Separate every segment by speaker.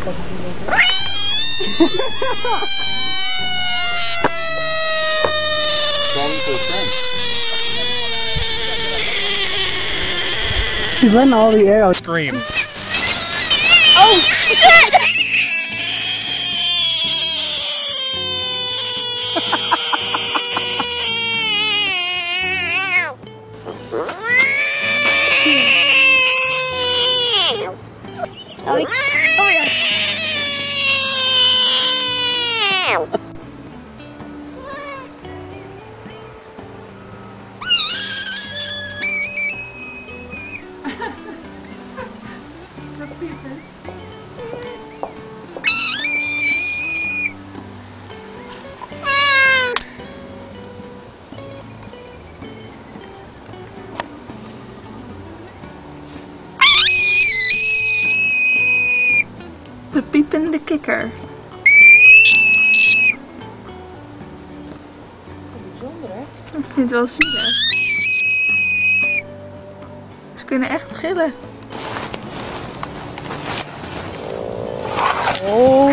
Speaker 1: He run all the arrows.
Speaker 2: Scream.
Speaker 3: Oh shit! Oh yeah.
Speaker 4: De piepende kikker.
Speaker 3: Bijzonder hè?
Speaker 4: Ik vind het wel zielig. Ze kunnen echt gillen.
Speaker 3: Oh.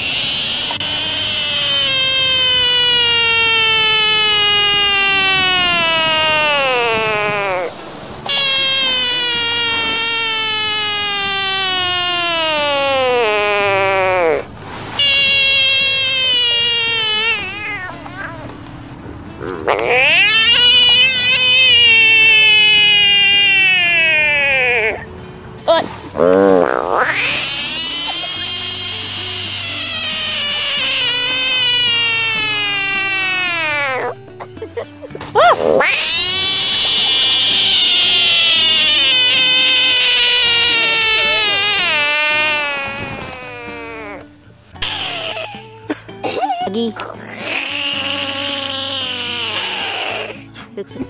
Speaker 3: Fix it.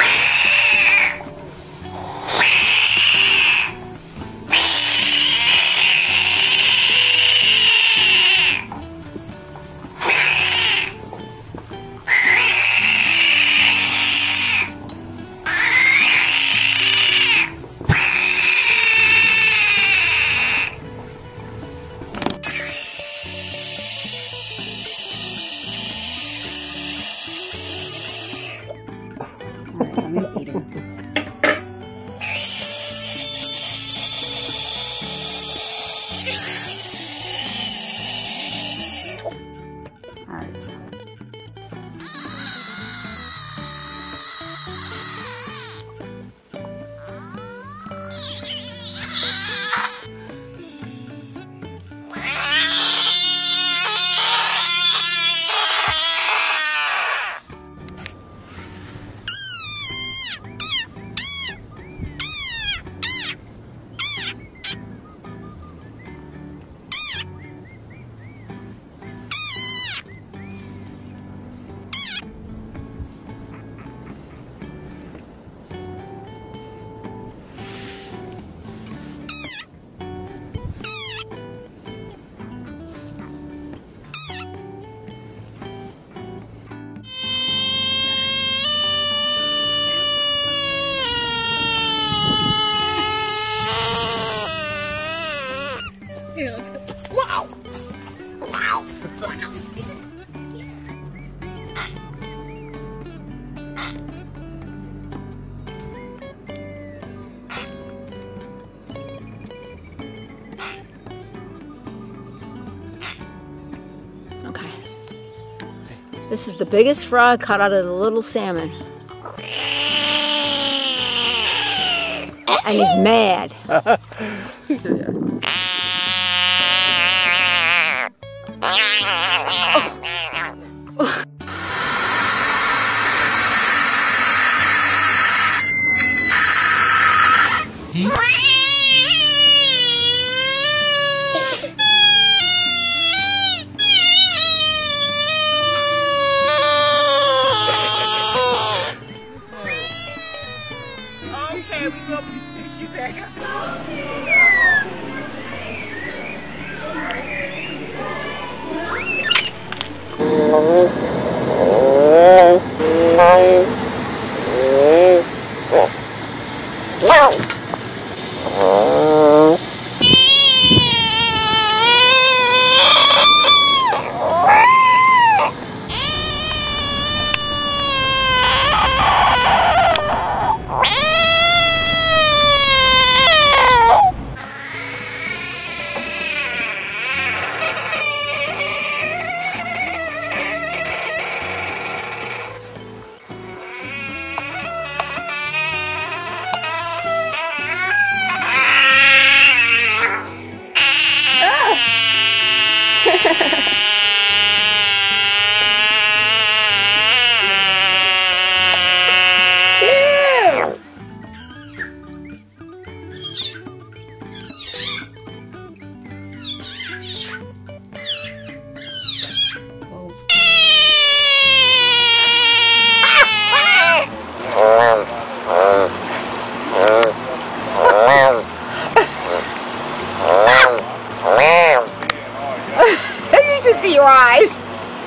Speaker 1: I'm gonna eat him. Alright.
Speaker 3: Wow! Wow!
Speaker 5: Okay. This is the biggest frog caught out of the little salmon. And he's mad.
Speaker 2: Okay, we go pick you back up.
Speaker 5: You should see your eyes.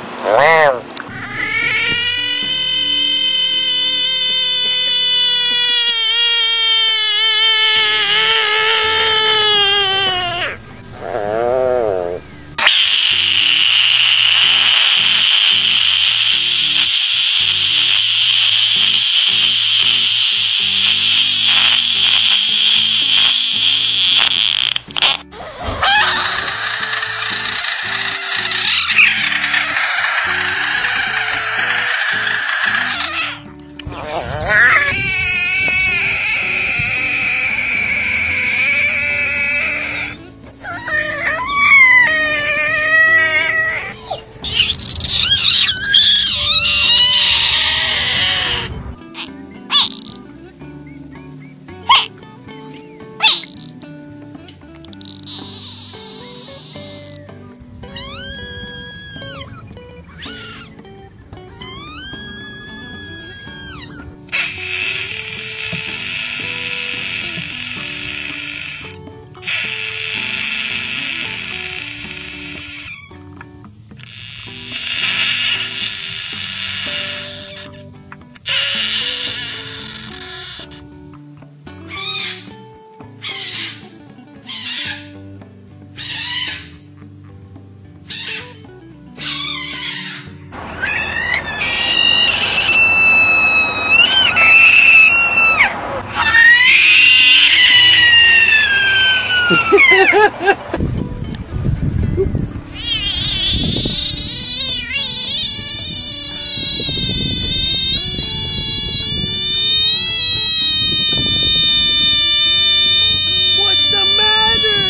Speaker 1: What's the matter?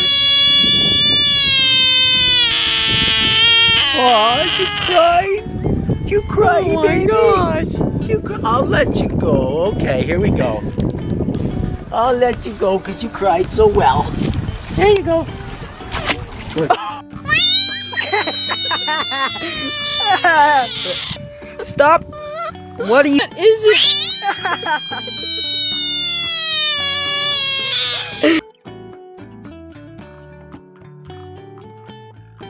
Speaker 1: Oh, you cried? You crying, baby? Oh my gosh. I'll let you go. Okay, here we go. I'll let you go because you cried so well. There you go. Good.
Speaker 5: Stop. What are you? What is it?